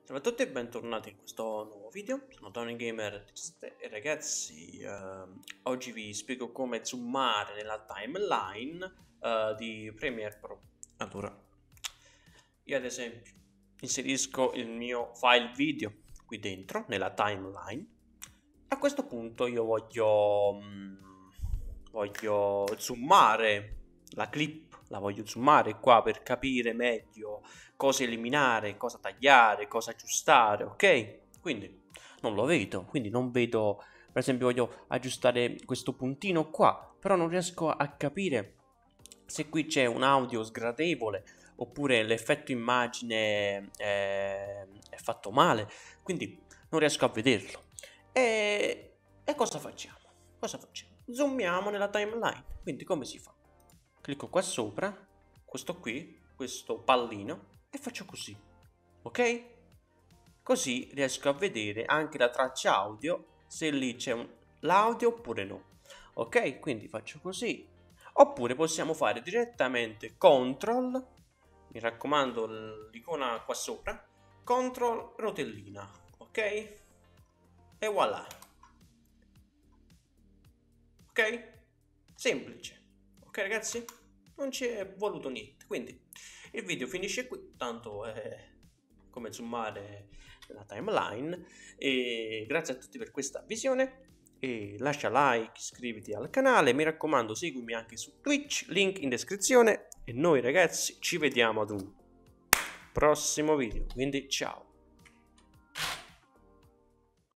Ciao a tutti e bentornati in questo nuovo video. Sono Tony Gamer 17 e ragazzi, oggi vi spiego come zoomare nella timeline di Premiere Pro. Allora, io ad esempio inserisco il mio file video qui dentro nella timeline. A questo punto io voglio zoomare la clip, la voglio zoomare qua per capire meglio cosa eliminare, cosa tagliare, cosa aggiustare, ok? Quindi non lo vedo, quindi non vedo, per esempio voglio aggiustare questo puntino qua, però non riesco a capire se qui c'è un audio sgradevole oppure l'effetto immagine è fatto male, quindi non riesco a vederlo. E cosa facciamo? Cosa facciamo? Zoomiamo nella timeline, quindi come si fa? Clicco qua sopra, questo pallino, e faccio così, ok? Così riesco a vedere anche la traccia audio, se lì c'è l'audio oppure no, ok? Quindi faccio così, oppure possiamo fare direttamente CTRL, mi raccomando l'icona qua sopra, CTRL rotellina, ok? E voilà, ok? Semplice, ok ragazzi? Non ci è voluto niente, quindi il video finisce qui, tanto è come zoomare la timeline. E grazie a tutti per questa visione e lascia like, iscriviti al canale, mi raccomando seguimi anche su Twitch, link in descrizione, e noi ragazzi ci vediamo ad un prossimo video, quindi ciao.